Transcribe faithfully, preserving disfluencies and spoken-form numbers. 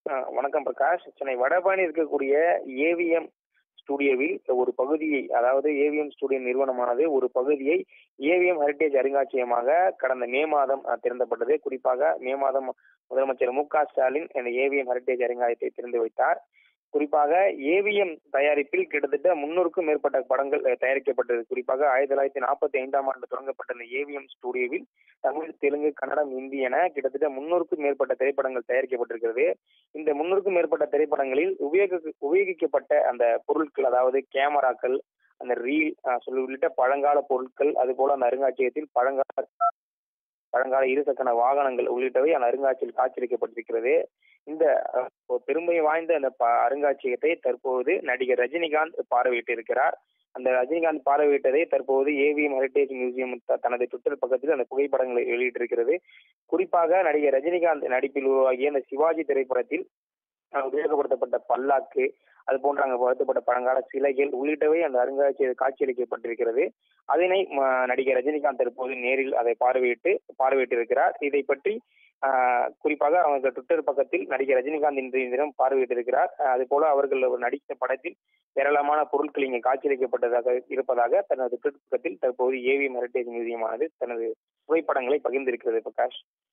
ஆ வணக்கம் பிரகாஷ். சென்னை வடபழனியில் இருக்கக்கூடிய ஏவிஎம் ஸ்டுடியோவில் ஒரு பகுதியை, அதாவது ஏவிஎம் ஸ்டுடியோ நிறுவனமானது ஒரு பகுதியை ஏவிஎம் ஹெரிடேஜ் அருங்காட்சியகமாக கடந்த மே மாதம் அஹ், திறந்தப்பட்டது. குறிப்பாக மே மாதம் முதலமைச்சர் மு க ஸ்டாலின் இந்த ஏவிஎம் ஹெரிடேஜ் அருங்காட்சியகத்தை திறந்து வைத்தார். குறிப்பாக ஏவிஎம் தயாரிப்பில் கிட்டத்தட்ட முன்னூறுக்கும் மேற்பட்ட படங்கள் அஹ், தயாரிக்கப்பட்டது. குறிப்பாக ஆயிரத்தி தொள்ளாயிரத்தி நாற்பத்தி ஐந்தாம் ஆண்டு தொடங்கப்பட்ட இந்த ஏவிஎம் ஸ்டுடியோவில் தமிழ், தெலுங்கு, கன்னடம், ஹிந்தி என கிட்டத்தட்ட முன்னூறுக்கும் மேற்பட்ட திரைப்படங்கள் தயாரிக்கப்பட்டிருக்கிறது. இந்த முன்னூறுக்கும் மேற்பட்ட திரைப்படங்களில் உபயோக உபயோகிக்கப்பட்ட அந்த பொருட்கள், அதாவது கேமராக்கள், அந்த ரீல் அஹ், சொல்லி உள்ளிட்ட பழங்கால பொருட்கள், அதுபோல அந்த அருங்காட்சியகத்தில் பழங்கால பழங்கால இருசக்கர வாகனங்கள் உள்ளிட்டவை அந்த அருங்காட்சியில் காட்சியளிக்கப்பட்டிருக்கிறது. இந்த அஹ், ஒரு பெருமை வாய்ந்த அந்த ப- அருங்காட்சியகத்தை தற்போது நடிகர் ரஜினிகாந்த் பார்வையிட்டிருக்கிறார். அந்த ரஜினிகாந்த் பார்வையிட்டதை தற்போது ஏவிஎம் ஹெரிடேஜ் மியூசியம் த- தனது ட்விட்டர் பக்கத்தில் அந்த புகைப்படங்களை வெளியிட்டிருக்கிறது. குறிப்பாக நடிகர் ரஜினிகாந்த் நடிப்பில் உருவாகிய அந்த சிவாஜி திரைப்படத்தில் அஹ், உபயோகப்படுத்தப்பட்ட பல்லாக்கு, அது போன்ற அங்கு வருத்தப்பட்ட பழங்கால சிலைகள் உள்ளிட்டவை அந்த அருங்காட்சியக காட்சியளிக்கப்பட்டிருக்கிறது. அதனை ம- நடிகர் ரஜினிகாந்த் தற்போது நேரில் அதை பார்வையிட்டு பார்வையிட்டிருக்கிறார். இதை பற்றி ஆஹ், குறிப்பாக அவங்க ட்விட்டர் பக்கத்தில் நடிகர் ரஜினிகாந்த் இன்றைய தினம் பார்வையிட்டிருக்கிறார். ஆஹ், அது போல அவர்கள் நடித்த படத்தில் ஏராளமான பொருட்கள் இங்கு காட்சியளிக்கப்பட்டதாக இருப்பதாக தனது ட்விட்டர் பக்கத்தில் தற்போது ஏவிஎம் ஹெரிடேஜ் மியூசியமானது தனது புகைப்படங்களை பகிர்ந்திருக்கிறது பிரகாஷ்.